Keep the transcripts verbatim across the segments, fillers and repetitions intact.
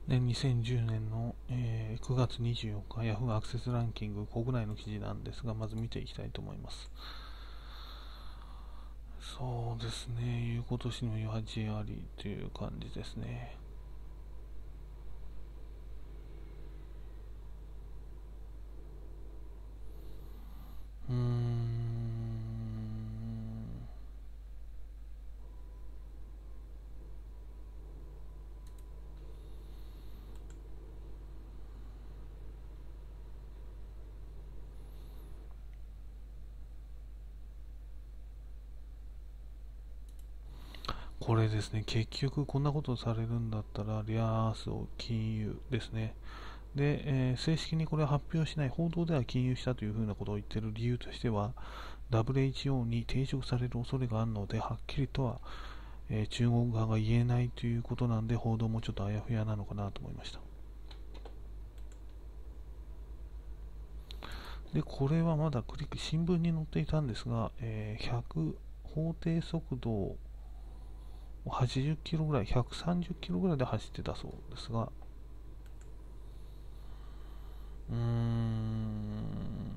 で、にせんじゅうねんの、えーくがつにじゅうよっか、Yahoo アクセスランキング国内の記事なんですが、まず見ていきたいと思います。そうですね、言うことしの言わじありという感じですね。うーん。これですね、結局こんなことされるんだったら、レアアースを禁輸ですね。で、えー正式にこれは発表しない、報道では禁輸したというふうなことを言っている理由としては、ダブリューエイチオー に抵触される恐れがあるので、はっきりとは、えー中国側が言えないということなんで、報道もちょっとあやふやなのかなと思いました。で、これはまだクリック、新聞に載っていたんですが、えーひゃく、法定速度をはちじゅっキロぐらい、ひゃくさんじゅっキロぐらいで走ってたそうですが、うーん、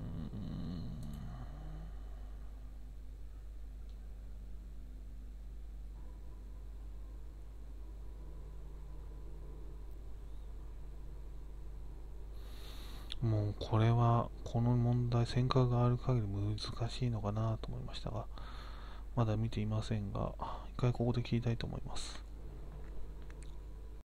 もうこれは、この問題、尖閣がある限り難しいのかなと思いましたが、まだ見ていませんが、一回ここで切りたいと思います。